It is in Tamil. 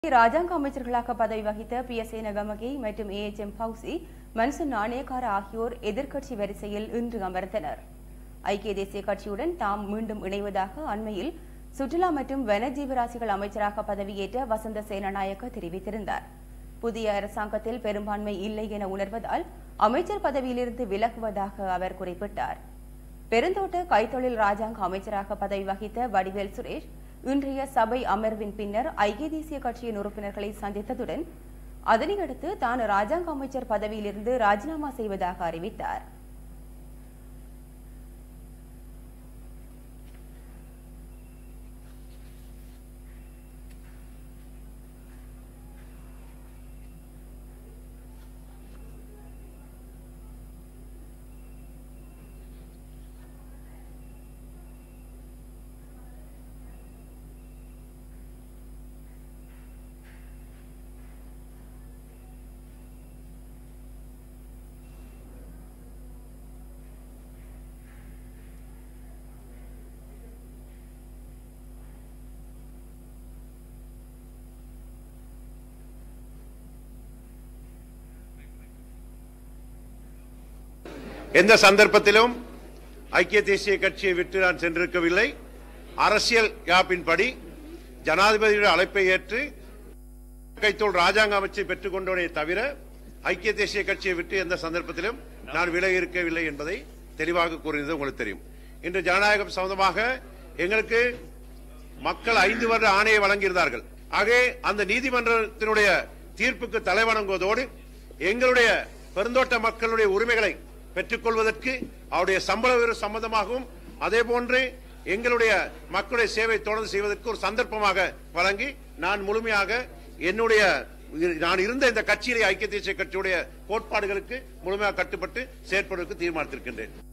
ராஜாங்க அமைச்சர்களாக பதவி வகித்த PS நகமகி மற்றும் AHM ஃபௌசி, மன்சூர் நாணயக்கார ஆகியோர் எதிர்க்கட்சி வரிசையில் இன்று அமர்ந்தனர். ஐக்கிய தேசிய கட்சியுடன் தாம் மீண்டும் இணைவதாக அண்மையில் சுற்றுலா மற்றும் வனஜீவராசிகள் அமைச்சராக பதவியேற்ற வசந்த சேனநாயக்க தெரிவித்திருந்தார். புதிய அரசாங்கத்தில் பெரும்பான்மை இல்லை என உணர்வதால் அமைச்சர் பதவியிலிருந்து விலகுவதாக அவர் குறிப்பிட்டார். பெருந்தோட்ட கைத்தொழில் ராஜாங்க அமைச்சராக பதவி வகித்த வடிவேல் சுரேஷ் இன்றைய சபை அமர்வின் பின்னர் ஐக்கிய தேசிய கட்சியின் உறுப்பினர்களை சந்தித்ததுடன் அதனையடுத்து தான் ராஜாங்க அமைச்சர் பதவியிலிருந்து ராஜினாமா செய்வதாக அறிவித்தார். எந்த சந்தர்ப்பத்திலும் ஐக்கிய தேசிய கட்சியை விட்டு நான் சென்றிருக்கவில்லை. அரசியல் யாப்பின்படி ஜனாதிபதியுடைய அழைப்பை ஏற்று கைத்தொழில் ராஜாங்க அமைச்சை பெற்றுக் கொண்டோனே தவிர ஐக்கிய தேசிய கட்சியை விட்டு எந்த சந்தர்ப்பத்திலும் நான் விலகி இருக்கவில்லை என்பதை தெளிவாக கூறியது உங்களுக்கு தெரியும். இன்று ஜனநாயகம் சம்பந்தமாக எங்களுக்கு மக்கள் 5 வருட ஆணையை வழங்கியிருந்தார்கள். ஆகவே அந்த நீதிமன்றத்தினுடைய தீர்ப்புக்கு தலைவணங்குவதோடு எங்களுடைய பெருந்தோட்ட மக்களுடைய உரிமைகளை பெற்றுக் கொள்வதற்கு அவருடைய சம்பள உயர்வு சம்பந்தமாகவும் அதேபோன்று எங்களுடைய மக்களுடைய சேவை தொடர்ந்து செய்வதற்கு ஒரு சந்தர்ப்பமாக வழங்கி நான் முழுமையாக நான் இருந்த இந்த கட்சியிலே ஐக்கிய தேசிய கட்சியுடைய கோட்பாடுகளுக்கு முழுமையாக கட்டுப்பட்டு செயற்படுவதற்கு தீர்மானித்திருக்கின்றேன்.